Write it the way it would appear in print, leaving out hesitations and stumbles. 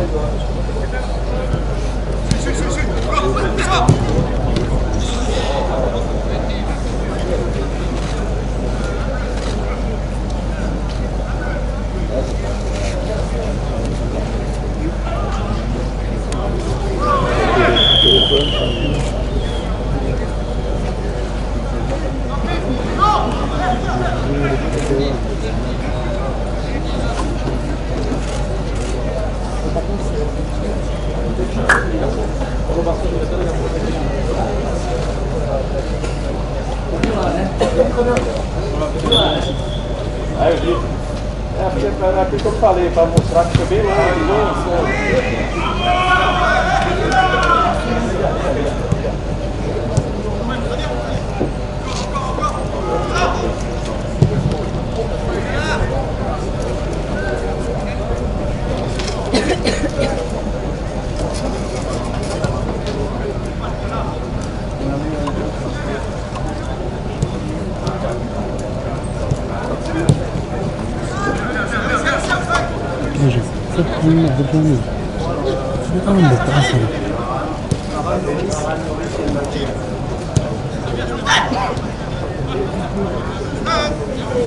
Aí eu vi. É aquilo que eu falei, para mostrar que foi bem longe. Слушай, как понимаю, выполнил. Это он был красавец.